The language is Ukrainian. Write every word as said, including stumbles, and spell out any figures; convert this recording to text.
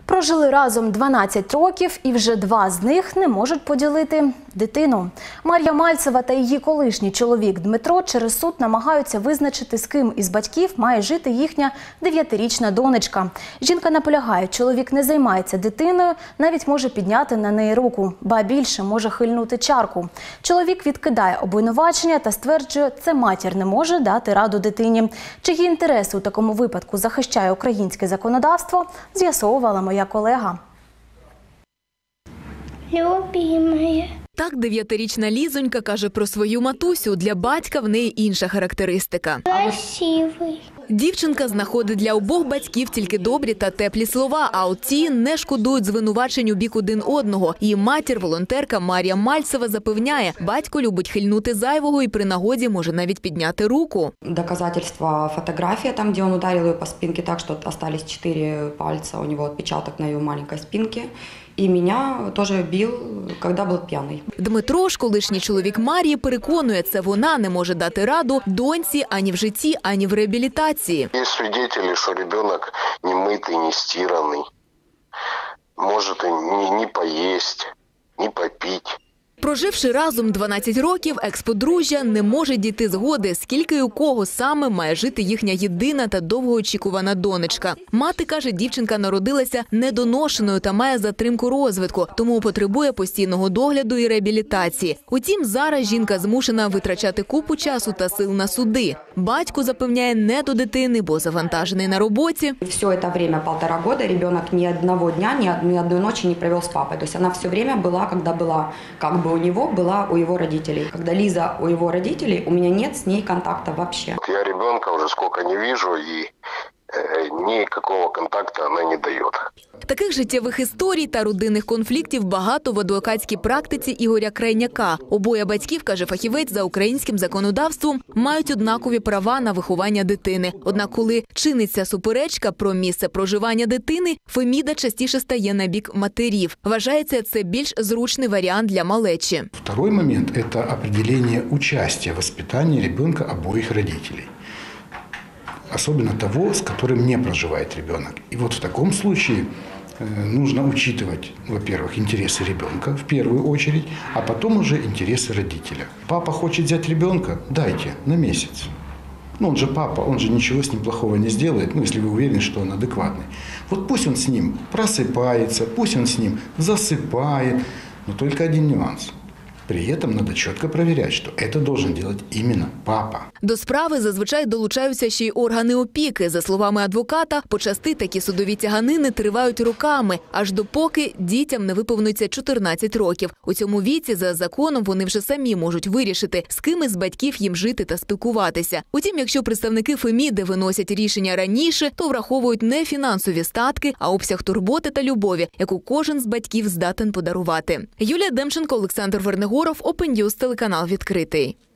Прожили разом дванадцять років і вже два з них не можуть поділити дитину. Мар'я Мальцева та її колишній чоловік Дмитро через суд намагаються визначити, з ким із батьків має жити їхня дев'ятирічна донечка. Жінка наполягає, чоловік не займається дитиною, навіть може підняти на неї руку, ба більше може хильнути чарку. Чоловік відкидає обвинувачення та стверджує, це матір не може дати раду дитині. Чиї інтереси у такому випадку захищає українське законодавство, з'ясовувала моя колега. Любимая. Так дев'ятирічна Лізонька каже про свою матусю. Для батька в неї інша характеристика. Красивий. Дівчинка знаходить для обох батьків тільки добрі та теплі слова, а от ті не шкодують звинувачень у бік один одного. Її матір, волонтерка Мар'я Мальцева, запевняє, батько любить хильнути зайвого і при нагоді може навіть підняти руку. Доказательство – фотография, там, где он ударил ее по спинке так, что остались четыре пальца, у него отпечаток на ее маленькой спинке. І мене теж бив, коли був п'яний. Дмитро ж, колишній чоловік Марії, переконує, це вона не може дати раду доньці ані в житті, ані в реабілітації. Є свідки, що дитина не митий, не стираний, може не поїсти, не попити. Проживши разом дванадцять років, екс-подружжя не може дійти згоди, скільки і у кого саме має жити їхня єдина та довгоочікувана донечка. Мати каже, дівчинка народилася недоношеною та має затримку розвитку, тому потребує постійного догляду і реабілітації. Утім, зараз жінка змушена витрачати купу часу та сил на суди. Батько запевняє, не до дитини, бо завантажений на роботі. Все це время, полтора года, ребенок ні одного дня, ні одної ночі не провів з папою. Тобто вона все время була, коли була, як би, у него была у его родителей. Когда Лиза у его родителей, у меня нет с ней контакта вообще. Я ребенка уже сколько не вижу, и э, никакого контакта она не дает. Таких життєвих історій та родинних конфліктів багато в адвокатській практиці Ігоря Крайняка. Обоє батьків, каже фахівець, за українським законодавством мають однакові права на виховання дитини. Однак, коли чиниться суперечка про місце проживання дитини, Феміда частіше стає на бік матерів. Вважається, це більш зручний варіант для малечі. Второй момент – это определение участия в воспитании ребенка обоих родителей. Особенно того, с которым не проживает ребенок. И вот в таком случае нужно учитывать, во-первых, интересы ребенка в первую очередь, а потом уже интересы родителя. Папа хочет взять ребенка? Дайте на месяц. Ну, он же папа, он же ничего с ним плохого не сделает, ну, если вы уверены, что он адекватный. Вот пусть он с ним просыпается, пусть он с ним засыпает, но только один нюанс. При этом надо чітко перевіряти, що це должен делать іменно папа. До справи зазвичай долучаються ще й органи опіки. За словами адвоката, почасти такі судові тяганини тривають роками, аж допоки дітям не виповниться чотирнадцять років. У цьому віці за законом вони вже самі можуть вирішити, з ким із батьків їм жити та спілкуватися. Утім, якщо представники Феміди виносять рішення раніше, то враховують не фінансові статки, а обсяг турботи та любові, яку кожен з батьків здатен подарувати. Юлія Демченко, Олександр Вернегоров, Open News, телеканал «Відкритий».